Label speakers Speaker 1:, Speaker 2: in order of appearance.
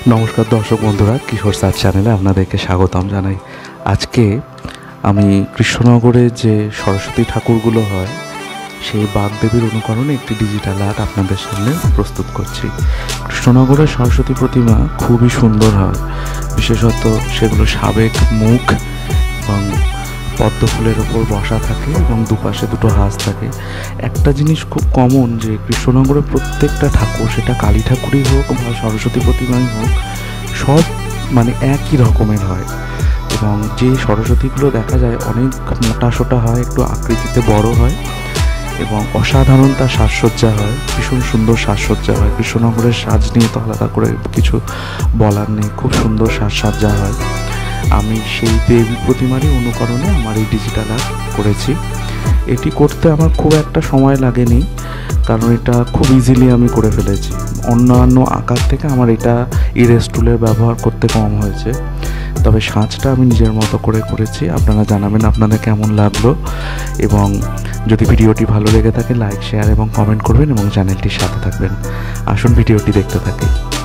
Speaker 1: নমস্কার দর্শক বন্ধুরা, কিশোর স্যার চ্যানেলে আপনাদেরকে স্বাগতম জানাই। আজকে আমি কৃষ্ণনগরে যে সরস্বতী ঠাকুরগুলো হয় সেই বাগদেবীর অনুকরণে একটি ডিজিটাল আর্ট আপনাদের সামনে প্রস্তুত করছি। কৃষ্ণনগরের সরস্বতী প্রতিমা খুবই সুন্দর হয়, বিশেষত সেগুলো সাবেক মুখ এবং পদ্ম ফুলের ওপর বসা থাকে এবং দুপাশে দুটো হাঁস থাকে। একটা জিনিস খুব কমন যে কৃষ্ণনগরের প্রত্যেকটা ঠাকুর, সেটা কালী ঠাকুরই হোক বা সরস্বতী প্রতিমাই হোক, সব মানে একই রকমের হয়। এবং যে সরস্বতীগুলো দেখা যায় অনেক মোটা সোটা হয়, একটু আকৃতিতে বড় হয় এবং অসাধারণ তার সাজসজ্জা হয়, ভীষণ সুন্দর সাজসজ্জা হয়। কৃষ্ণনগরের সাজ নিয়ে তো আলাদা করে কিছু বলার নেই, খুব সুন্দর সাজসজ্জা হয়। আমি সেই দেবী প্রতিমারই অনুকরণে আমার এই ডিজিটাল আর্ট করেছি। এটি করতে আমার খুব একটা সময় লাগেনি, কারণ এটা খুব ইজিলি আমি করে ফেলেছি। অন্যান্য আঁকার থেকে আমার এটা ইরেজ টুলের ব্যবহার করতে কম হয়েছে, তবে সাজটা আমি নিজের মতো করে করেছি। আপনারা জানাবেন আপনাদের কেমন লাগলো, এবং যদি ভিডিওটি ভালো লেগে থাকে লাইক, শেয়ার এবং কমেন্ট করবেন এবং চ্যানেলটির সাথে থাকবেন। আসুন ভিডিওটি দেখতে থাকি।